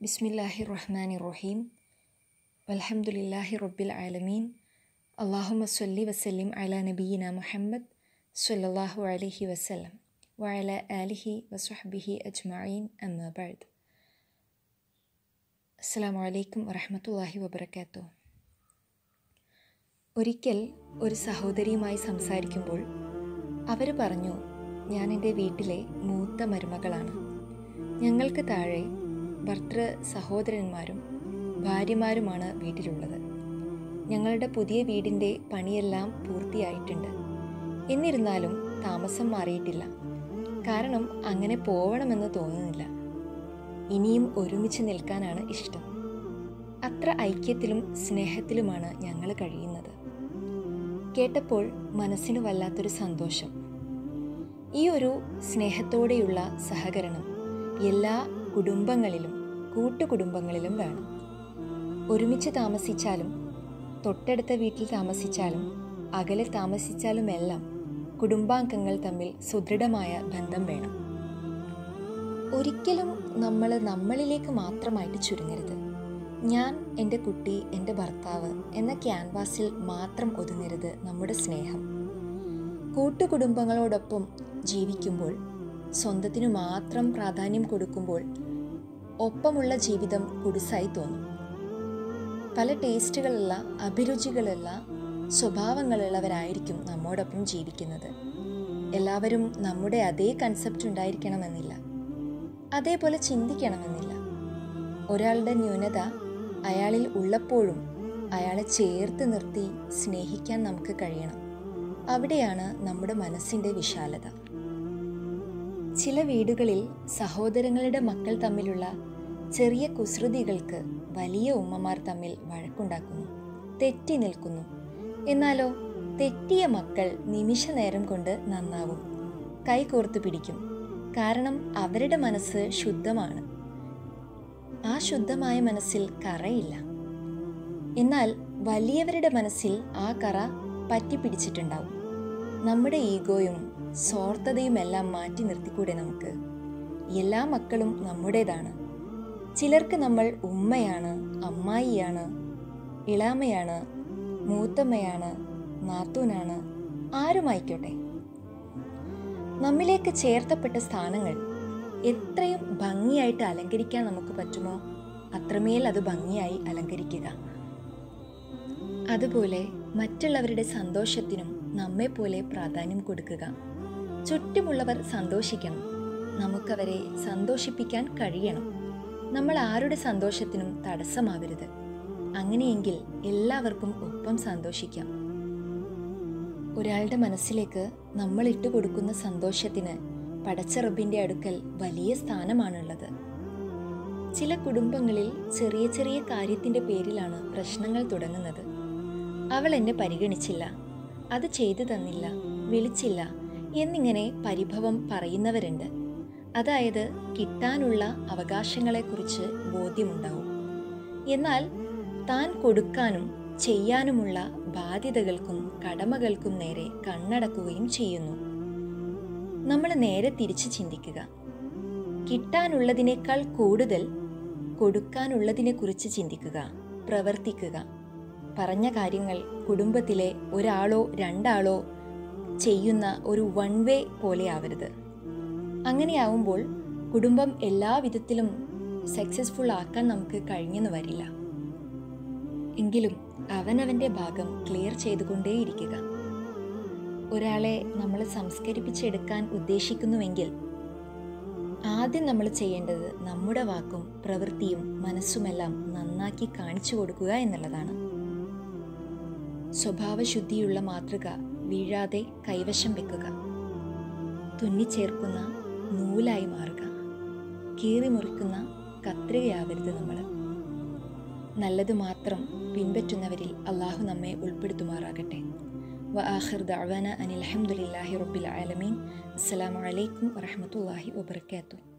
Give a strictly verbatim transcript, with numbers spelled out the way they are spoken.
ബിസ്മില്ലാഹിർ-റഹ്മാനിർ-റഹീം. വൽഹംദുലില്ലാഹി റബ്ബിൽ ആലമീൻ. അല്ലാഹുമ്മ സ്വല്ലി വസല്ലിം അലാ നബിയിന മുഹമ്മദ് സ്വല്ലല്ലാഹു അലൈഹി വസല്ലം വഅലാ ആലിഹി വസ്വഹ്ബിഹി അജ്മഈൻ. അമ്മാ ബഅദ്. അസ്സലാമു അലൈക്കും വറഹ്മത്തുള്ളാഹി വബറകാതുഹു. ഒരിക്കൽ ഒരു സഹോദരിയുമായി സംസാരിക്കുമ്പോൾ അവർ പറഞ്ഞു, ഞാൻ എൻ്റെ വീട്ടിലെ മൂത്ത മരുമകളാണ്. ഞങ്ങൾക്ക് താഴെ ഭർത്തൃ സഹോദരന്മാരും ഭാര്യമാരുമാണ് വീട്ടിലുള്ളത്. ഞങ്ങളുടെ പുതിയ വീടിൻ്റെ പണിയെല്ലാം പൂർത്തിയായിട്ടുണ്ട്. എന്നിരുന്നാലും താമസം മാറിയിട്ടില്ല. കാരണം അങ്ങനെ പോവണമെന്ന് തോന്നുന്നില്ല. ഇനിയും ഒരുമിച്ച് നിൽക്കാനാണ് ഇഷ്ടം. അത്ര ഐക്യത്തിലും സ്നേഹത്തിലുമാണ് ഞങ്ങൾ കഴിയുന്നത്. കേട്ടപ്പോൾ മനസ്സിന് വല്ലാത്തൊരു സന്തോഷം. ഈ ഒരു സ്നേഹത്തോടെയുള്ള സഹകരണം എല്ലാ കുടുംബങ്ങളിലും കൂട്ടുകുടുംബങ്ങളിലും വേണം. ഒരുമിച്ച് താമസിച്ചാലും തൊട്ടടുത്ത വീട്ടിൽ താമസിച്ചാലും അകലെ താമസിച്ചാലുമെല്ലാം കുടുംബാംഗങ്ങൾ തമ്മിൽ സുദൃഢമായ ബന്ധം വേണം. ഒരിക്കലും നമ്മൾ നമ്മളിലേക്ക് മാത്രമായിട്ട് ചുരുങ്ങരുത്. ഞാൻ, എൻ്റെ കുട്ടി, എൻ്റെ ഭർത്താവ് എന്ന ക്യാൻവാസിൽ മാത്രം ഒതുങ്ങരുത് നമ്മുടെ സ്നേഹം. കൂട്ടുകുടുംബങ്ങളോടൊപ്പം ജീവിക്കുമ്പോൾ, സ്വന്തത്തിനു മാത്രം പ്രാധാന്യം കൊടുക്കുമ്പോൾ ഒപ്പമുള്ള ജീവിതം കുടുസായി തോന്നും. പല ടേസ്റ്റുകളുള്ള, അഭിരുചികളുള്ള, സ്വഭാവങ്ങളുള്ളവരായിരിക്കും നമ്മോടൊപ്പം ജീവിക്കുന്നത്. എല്ലാവരും നമ്മുടെ അതേ കൺസെപ്റ്റ് ഉണ്ടായിരിക്കണമെന്നില്ല, അതേപോലെ ചിന്തിക്കണമെന്നില്ല. ഒരാളുടെ ന്യൂനത അയാളിൽ ഉള്ളപ്പോഴും അയാളെ ചേർത്ത് നിർത്തി സ്നേഹിക്കാൻ നമുക്ക് കഴിയണം. അവിടെയാണ് നമ്മുടെ മനസ്സിൻ്റെ വിശാലത. ചില വീടുകളിൽ സഹോദരങ്ങളുടെ മക്കൾ തമ്മിലുള്ള ചെറിയ കുസൃതികൾക്ക് വലിയ ഉമ്മമാർ തമ്മിൽ വഴക്കുണ്ടാക്കുന്നു, തെറ്റി നിൽക്കുന്നു. എന്നാലോ തെറ്റിയ മക്കൾ നിമിഷ നേരം കൊണ്ട് നന്നാവും, കൈകോർത്ത് പിടിക്കും. കാരണം അവരുടെ മനസ്സ് ശുദ്ധമാണ്. ആ ശുദ്ധമായ മനസ്സിൽ കറയില്ല. എന്നാൽ വലിയവരുടെ മനസ്സിൽ ആ കറ പറ്റിപ്പിടിച്ചിട്ടുണ്ടാവും. നമ്മുടെ ഈഗോയും സ്വാർത്ഥതയുമെല്ലാം മാറ്റി നിർത്തിക്കൂടെ നമുക്ക്? എല്ലാ മക്കളും നമ്മുടേതാണ്. ചിലർക്ക് നമ്മൾ ഉമ്മയാണ്, അമ്മായിയാണ്, ഇളാമയാണ്, മൂത്തമ്മയാണ്, നാത്തൂനാണ്, ആരുമായിക്കോട്ടെ. നമ്മിലേക്ക് ചേർത്തപ്പെട്ട സ്ഥാനങ്ങൾ എത്രയും ഭംഗിയായിട്ട് അലങ്കരിക്കാൻ നമുക്ക് പറ്റുമോ അത്രമേൽ അത് ഭംഗിയായി അലങ്കരിക്കുക. അതുപോലെ മറ്റുള്ളവരുടെ സന്തോഷത്തിനും നമ്മെപ്പോലെ പ്രാധാന്യം കൊടുക്കുക. ചുറ്റുമുള്ളവർ സന്തോഷിക്കണം, നമുക്കവരെ സന്തോഷിപ്പിക്കാൻ കഴിയണം. നമ്മൾ ആരുടെ സന്തോഷത്തിനും തടസ്സമാവരുത്. അങ്ങനെയെങ്കിൽ എല്ലാവർക്കും ഒപ്പം സന്തോഷിക്കാം. ഒരാളുടെ മനസ്സിലേക്ക് നമ്മൾ ഇട്ടുകൊടുക്കുന്ന സന്തോഷത്തിന് പടച്ച റബ്ബിൻ്റെ അടുക്കൽ വലിയ സ്ഥാനമാണുള്ളത്. ചില കുടുംബങ്ങളിൽ ചെറിയ ചെറിയ കാര്യത്തിൻ്റെ പേരിലാണ് പ്രശ്നങ്ങൾ തുടങ്ങുന്നത്. അവൾ എന്നെ പരിഗണിച്ചില്ല, അത് ചെയ്തു തന്നില്ല, വിളിച്ചില്ല എന്നിങ്ങനെ പരിഭവം പറയുന്നവരുണ്ട്. അതായത് കിട്ടാനുള്ള അവകാശങ്ങളെക്കുറിച്ച് ബോധ്യമുണ്ടാവും. എന്നാൽ താൻ കൊടുക്കാനും ചെയ്യാനുമുള്ള ബാധ്യതകൾക്കും കടമകൾക്കും നേരെ കണ്ണടക്കുകയും ചെയ്യുന്നു. നമ്മൾ നേരെ തിരിച്ച് ചിന്തിക്കുക. കിട്ടാനുള്ളതിനേക്കാൾ കൂടുതൽ കൊടുക്കാനുള്ളതിനെക്കുറിച്ച് ചിന്തിക്കുക, പ്രവർത്തിക്കുക. പറഞ്ഞ കാര്യങ്ങൾ കുടുംബത്തിലെ ഒരാളോ രണ്ടാളോ ചെയ്യുന്ന ഒരു വൺ വേ പോലെ ആവരുത്. അങ്ങനെയാവുമ്പോൾ കുടുംബം എല്ലാ വിധത്തിലും സക്സസ്ഫുൾ ആക്കാൻ നമുക്ക് കഴിഞ്ഞെന്ന് വരില്ല. എങ്കിലും അവനവൻ്റെ ഭാഗം ക്ലിയർ ചെയ്തുകൊണ്ടേയിരിക്കുക. ഒരാളെ നമ്മൾ സംസ്കരിപ്പിച്ചെടുക്കാൻ ഉദ്ദേശിക്കുന്നുവെങ്കിൽ ആദ്യം നമ്മൾ ചെയ്യേണ്ടത് നമ്മുടെ വാക്കും പ്രവൃത്തിയും മനസ്സുമെല്ലാം നന്നാക്കി കാണിച്ചു കൊടുക്കുക എന്നുള്ളതാണ്. സ്വഭാവശുദ്ധിയുള്ള മാതൃക വീഴാതെ കൈവശം വെക്കുക. തുന്നിച്ചേർക്കുന്ന നൂലായി മാറുക. കീറി മുറിക്കുന്ന കത്രികയാവരുത് നമ്മൾ. നല്ലത് മാത്രം പിൻപറ്റുന്നവരിൽ അള്ളാഹു നമ്മെ ഉൾപ്പെടുത്തുമാറാകട്ടെ. വആഖിർ ദഅവാന അനിൽ ഹംദുലില്ലാഹി റബ്ബിൽ ആലമീൻ. അസ്സലാമു അലൈക്കും വറഹ്മത്തുള്ളാഹി വബറകാതുഹു.